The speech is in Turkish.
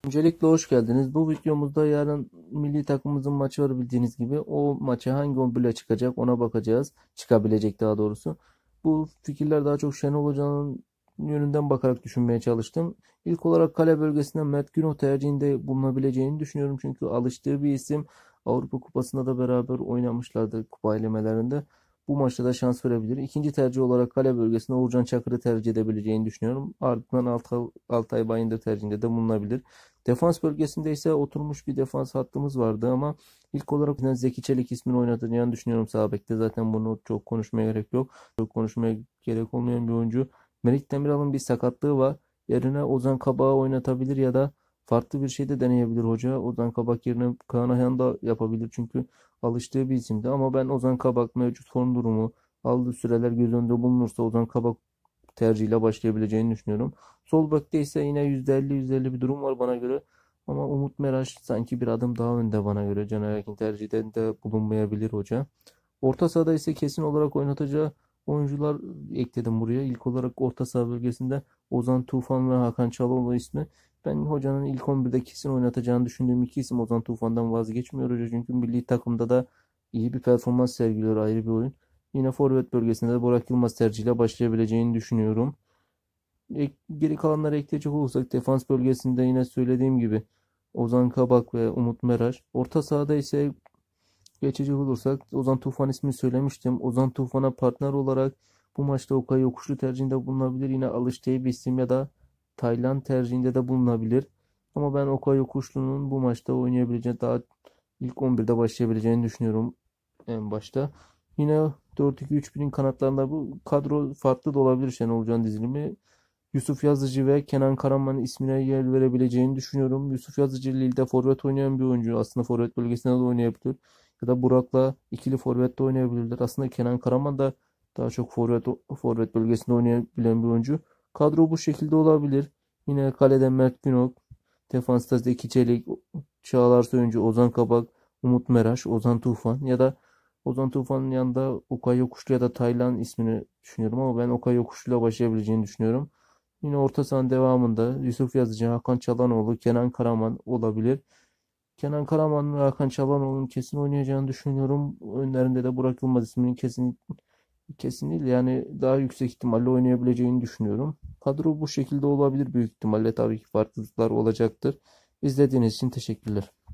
Öncelikle hoş geldiniz. Bu videomuzda yarın milli takımımızın maçı var bildiğiniz gibi. O maça hangi 11 çıkacak ona bakacağız. Çıkabilecek daha doğrusu. Bu fikirler daha çok Şenol Hoca'nın yönünden bakarak düşünmeye çalıştım. İlk olarak kale bölgesinde Mert Günok tercihinde bulunabileceğini düşünüyorum. Çünkü alıştığı bir isim. Avrupa Kupası'nda da beraber oynamışlardı kupa elemelerinde. Bu maçta da şans verebilir. İkinci tercih olarak kale bölgesinde Uğurcan Çakır'ı tercih edebileceğini düşünüyorum. Ardından Altay Bayındır tercihinde de bulunabilir. Defans bölgesinde ise oturmuş bir defans hattımız vardı ama ilk olarak Zeki Çelik ismini oynatacağını düşünüyorum sağ bekte. Zaten bunu çok konuşmaya gerek yok. Çok konuşmaya gerek olmayan bir oyuncu. Merih Demiral'ın bir sakatlığı var. Yerine Ozan Kabak'ı oynatabilir ya da farklı bir şey de deneyebilir hoca. Ozan Kabak yerine Kaan Ayhan da yapabilir çünkü alıştığı bir isimdi. Ama ben Ozan Kabak mevcut form durumu, aldığı süreler göz önünde bulunursa Ozan Kabak tercihiyle başlayabileceğini düşünüyorum. Sol bekte ise yine %50-%50 bir durum var bana göre. Ama Umut Meraş sanki bir adım daha önde bana göre. Caner Erkin tercihinde bulunmayabilir hoca. Orta sahada ise kesin olarak oynatacağı oyuncular ekledim buraya. İlk olarak orta saha bölgesinde Ozan Tufan ve Hakan Çalhanoğlu ismi. Ben hocanın ilk 11'de kesin oynatacağını düşündüğüm iki isim. Ozan Tufan'dan vazgeçmiyor hoca. Çünkü milli takımda da iyi bir performans sergiliyor, ayrı bir oyun. Yine forvet bölgesinde de Burak Yılmaz tercihiyle başlayabileceğini düşünüyorum. Geri kalanları ekleyecek olursak defans bölgesinde yine söylediğim gibi Ozan Kabak ve Umut Meraş. Orta sahada ise geçecek olursak Ozan Tufan ismini söylemiştim. Ozan Tufan'a partner olarak bu maçta Okay Yokuşlu tercihinde bulunabilir. Yine alıştığı bir isim ya da Taylan tercihinde de bulunabilir. Ama ben Okay Yokuşlu'nun bu maçta oynayabileceğini, daha ilk 11'de başlayabileceğini düşünüyorum en başta. Yine 4-2-3-1'in kanatlarında bu kadro farklı da olabilir Şenol Hoca'nın dizilimi. Yusuf Yazıcı ve Kenan Karaman ismine yer verebileceğini düşünüyorum. Yusuf Yazıcı Lille'de forvet oynayan bir oyuncu. Aslında forvet bölgesinde de oynayabilir. Ya da Burak'la ikili forvette oynayabilirler. Aslında Kenan Karaman da daha çok forvet bölgesinde oynayabilen bir oyuncu. Kadro bu şekilde olabilir. Yine kalede Mert Günok, defansta Zeki Çelik, Çağlar Söyüncü, Ozan Kabak, Umut Meraş, Ozan Tufan ya da Ozan Tufan'ın yanında Okay Yokuşlu ya da Taylan ismini düşünüyorum ama ben Okay Yokuşlu'yla başlayabileceğini düşünüyorum. Yine orta sahanın devamında Yusuf Yazıcı, Hakan Çalhanoğlu, Kenan Karaman olabilir. Kenan Karaman ve Hakan Çalhanoğlu'nun kesin oynayacağını düşünüyorum. Önlerinde de Burak Yılmaz isminin kesin değil yani daha yüksek ihtimalle oynayabileceğini düşünüyorum. Kadro bu şekilde olabilir büyük ihtimalle. Tabii ki farklılıklar olacaktır. İzlediğiniz için teşekkürler.